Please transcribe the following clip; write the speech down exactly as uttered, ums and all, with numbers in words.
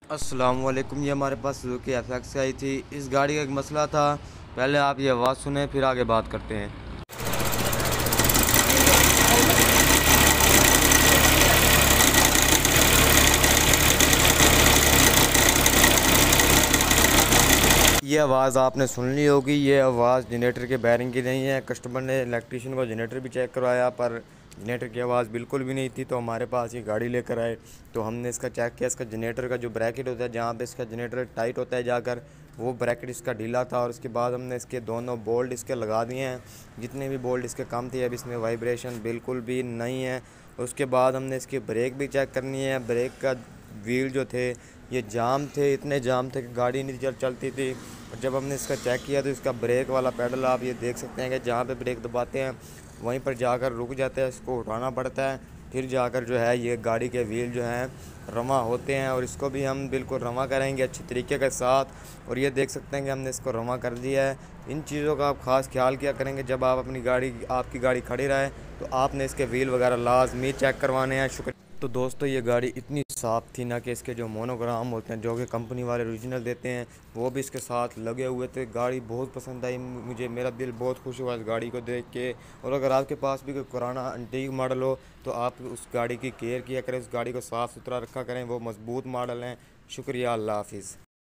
अस्सलाम वालेकुम। ये हमारे पास सुजुकी एफ एक्स आई थी। इस गाड़ी का एक मसला था। पहले आप ये आवाज़ सुने, फिर आगे बात करते हैं। ये आवाज़ आपने सुन ली होगी। ये आवाज़ जनरेटर के बैरिंग की नहीं है। कस्टमर ने इलेक्ट्रीशियन को जनरेटर भी चेक करवाया, पर जनरेटर की आवाज़ बिल्कुल भी नहीं थी। तो हमारे पास ये गाड़ी लेकर आए, तो हमने इसका चेक किया। इसका जनरेटर का जो ब्रैकेट होता है, जहाँ पे इसका जनरेटर टाइट होता है जाकर, वो ब्रैकेट इसका ढीला था। और उसके बाद हमने इसके दोनों बोल्ट इसके लगा दिए हैं। जितने भी बोल्ट इसके कम थे, अब इसमें वाइब्रेशन बिल्कुल भी नहीं है। उसके बाद हमने इसकी ब्रेक भी चेक करनी है। ब्रेक का व्हील जो थे, ये जाम थे, इतने जाम थे कि गाड़ी नहीं चल चलती थी। और जब हमने इसका चेक किया तो इसका ब्रेक वाला पैडल आप ये देख सकते हैं कि जहाँ पे ब्रेक दबाते हैं वहीं पर जाकर रुक जाता है। इसको उठाना पड़ता है, फिर जाकर जो है ये गाड़ी के व्हील जो हैं रवा होते हैं। और इसको भी हम बिल्कुल रवा करेंगे अच्छी तरीके के साथ। और ये देख सकते हैं कि हमने इसको रवा कर दिया है। इन चीज़ों का आप ख़ास ख्याल किया करेंगे जब आप अपनी गाड़ी आपकी गाड़ी खड़ी रहे, तो आपने इसके व्हील वगैरह लाजमी चेक करवाने हैं। शुक्रिया। तो दोस्तों, ये गाड़ी इतनी साफ़ थी ना कि इसके जो मोनोग्राम होते हैं, जो कि कंपनी वाले ओरिजिनल देते हैं, वो भी इसके साथ लगे हुए थे। गाड़ी बहुत पसंद आई मुझे, मेरा दिल बहुत खुश हुआ इस गाड़ी को देख के। और अगर आपके पास भी कोई पुराना एंटीक मॉडल हो, तो आप उस गाड़ी की केयर किया करें, उस गाड़ी को साफ़ सुथरा रखा करें। वो मज़बूत मॉडल हैं। शुक्रिया। अल्लाह हाफिज़।